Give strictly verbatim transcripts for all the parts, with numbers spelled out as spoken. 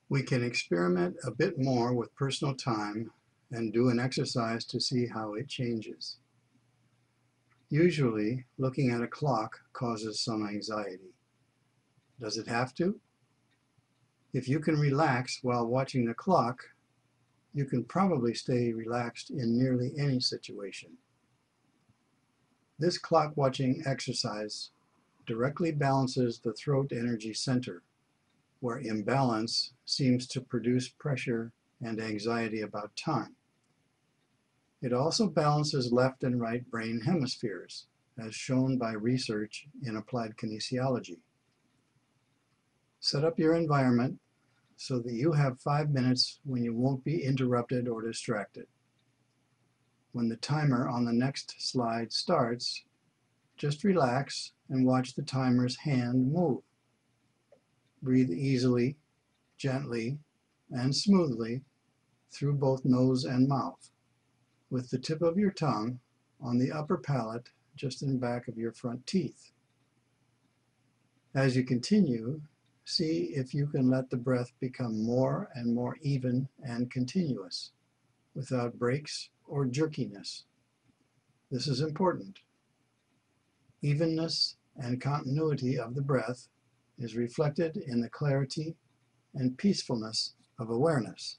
We can experiment a bit more with personal time and do an exercise to see how it changes. Usually, looking at a clock causes some anxiety. Does it have to? If you can relax while watching the clock, you can probably stay relaxed in nearly any situation. This clock watching exercise directly balances the throat energy center, where imbalance seems to produce pressure and anxiety about time. It also balances left and right brain hemispheres, as shown by research in applied kinesiology. Set up your environment so that you have five minutes when you won't be interrupted or distracted. When the timer on the next slide starts, just relax and watch the timer's hand move. Breathe easily, gently, and smoothly through both nose and mouth, with the tip of your tongue on the upper palate just in back of your front teeth. As you continue, see if you can let the breath become more and more even and continuous, without breaks or jerkiness. This is important. Evenness and continuity of the breath is reflected in the clarity and peacefulness of awareness.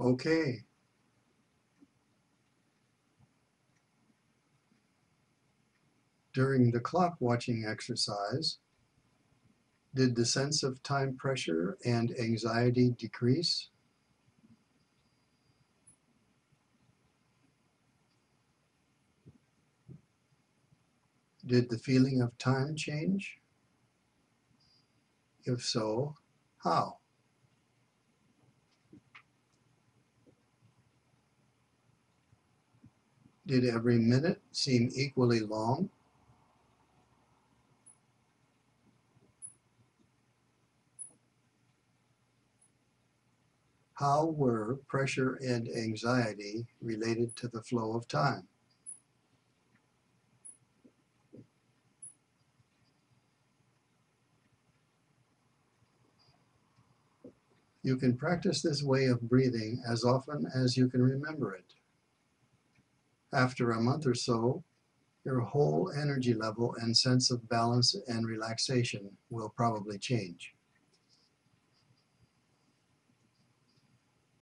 Okay. During the clock watching exercise, did the sense of time pressure and anxiety decrease? Did the feeling of time change? If so, how? Did every minute seem equally long? How were pressure and anxiety related to the flow of time? You can practice this way of breathing as often as you can remember it. After a month or so, your whole energy level and sense of balance and relaxation will probably change.